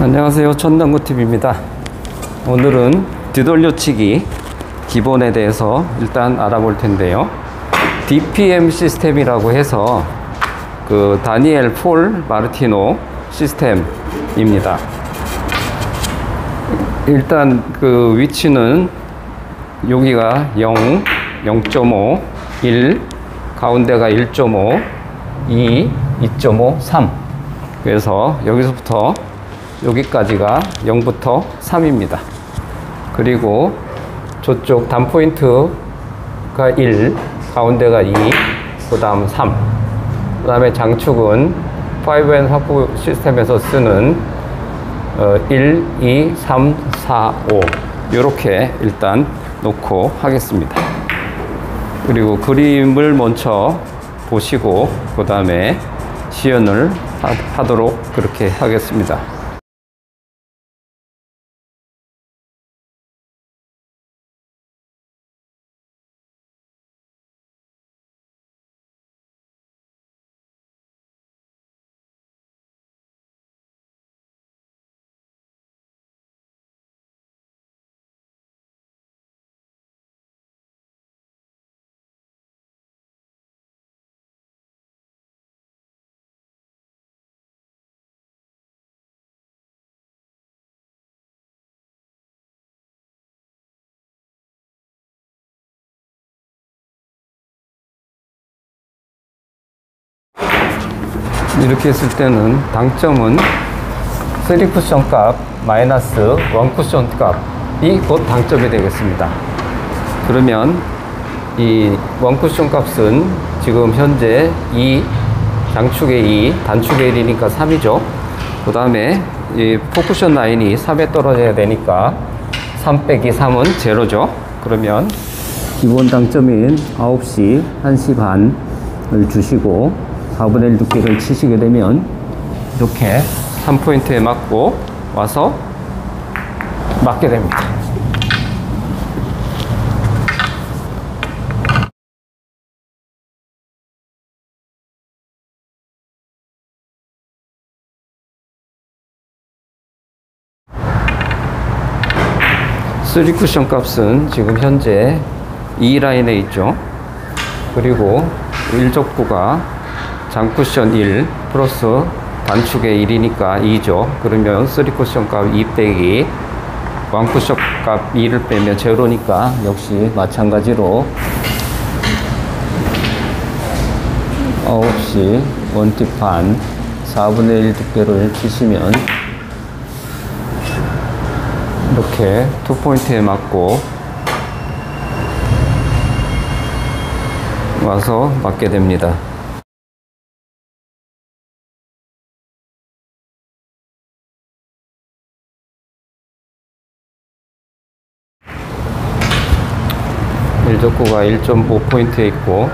안녕하세요, 천당구TV입니다. 오늘은 뒤돌려치기 기본에 대해서 일단 알아볼 텐데요. DPM 시스템이라고 해서 그 다니엘 폴 마르티노 시스템입니다. 일단 그 위치는 여기가 0, 0.5, 1, 가운데가 1.5, 2, 2.5, 3. 그래서 여기서부터 여기까지가 0부터 3입니다. 그리고 저쪽 단포인트가 1, 가운데가 2, 그 다음 3. 그 다음에 장축은 5N 확보 시스템에서 쓰는 1, 2, 3, 4, 5 이렇게 일단 놓고 하겠습니다. 그리고 그림을 먼저 보시고 그 다음에 시연을 하도록 그렇게 하겠습니다. 이렇게 했을 때는 당점은 3쿠션 값 마이너스 1쿠션 값이 곧 당점이 되겠습니다. 그러면 이 1쿠션 값은 지금 현재 2, 장축의 2, 단축의 1이니까 3이죠. 그 다음에 이 4쿠션 라인이 3에 떨어져야 되니까 3 빼기 3은 제로죠. 그러면 기본 당점인 9시, 1시 반을 주시고 4분의 1 두께를 치시게 되면 이렇게 3포인트에 맞고 와서 맞게 됩니다. 쓰리 쿠션 값은 지금 현재 2 라인에 있죠. 그리고 1족구가 장쿠션 1 플러스 단축의 1이니까 2죠. 그러면 3쿠션 값 2 빼기 1쿠션 값 2를 빼면 제로니까 역시 마찬가지로 9시 원팁 반 4분의 1 두께를 치시면 이렇게 2포인트에 맞고 와서 맞게 됩니다. 일족구가 1.5포인트에 있고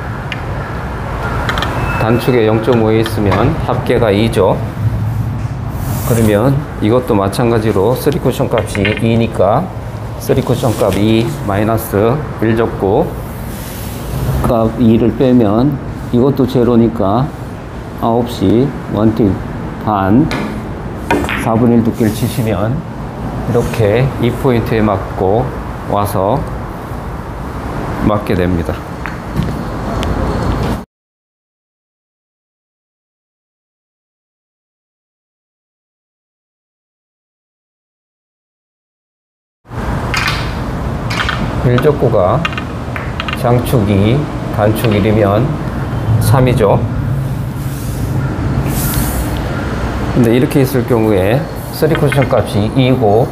단축에 0.5에 있으면 합계가 2죠. 그러면 이것도 마찬가지로 3쿠션 값이 2니까 3쿠션 값 2 마이너스 1족구 값 2를 빼면 이것도 제로니까 9시 원팁 반 4분의 1 두께를 치시면 이렇게 2포인트에 맞고 와서 맞게 됩니다. 일족구가 장축 2, 단축 1이면 3이죠. 근데 이렇게 있을 경우에 3쿠션 값이 2고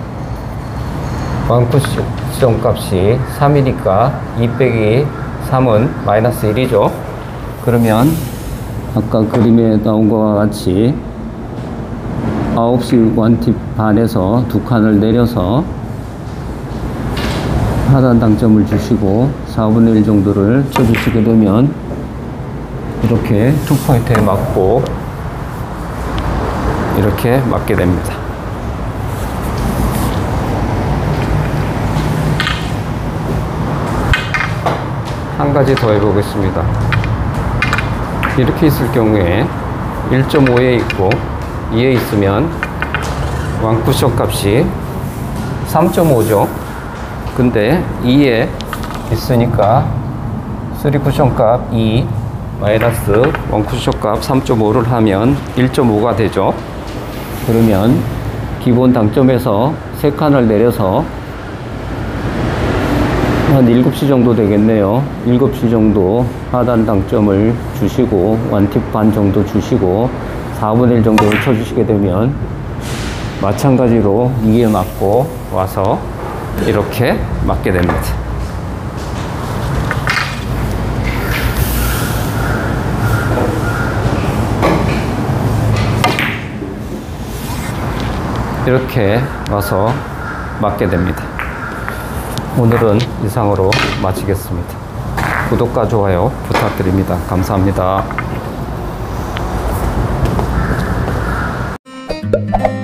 1쿠션 값이 3이니까 2 빼기 3은 마이너스 1이죠. 그러면 아까 그림에 나온 것과 같이 9시 원팁 반에서 두 칸을 내려서 하단 당점을 주시고 4분의 1 정도를 쳐주시게 되면 이렇게 2포인트에 맞고 이렇게 맞게 됩니다. 한 가지 더 해보겠습니다. 이렇게 있을 경우에 1.5에 있고 2에 있으면 왕쿠션 값이 3.5죠. 근데 2에 있으니까 3쿠션 값 2 마이너스 원쿠션 값 3.5를 하면 1.5가 되죠. 그러면 기본 당점에서 3칸을 내려서 한 7시 정도 되겠네요. 7시 정도 하단 당점을 주시고 원팁 반 정도 주시고 4분의 1 정도를 쳐주시게 되면 마찬가지로 2에 맞고 와서 이렇게 맞게 됩니다. 이렇게 와서 맞게 됩니다. 오늘은 이상으로 마치겠습니다. 구독과 좋아요 부탁드립니다. 감사합니다.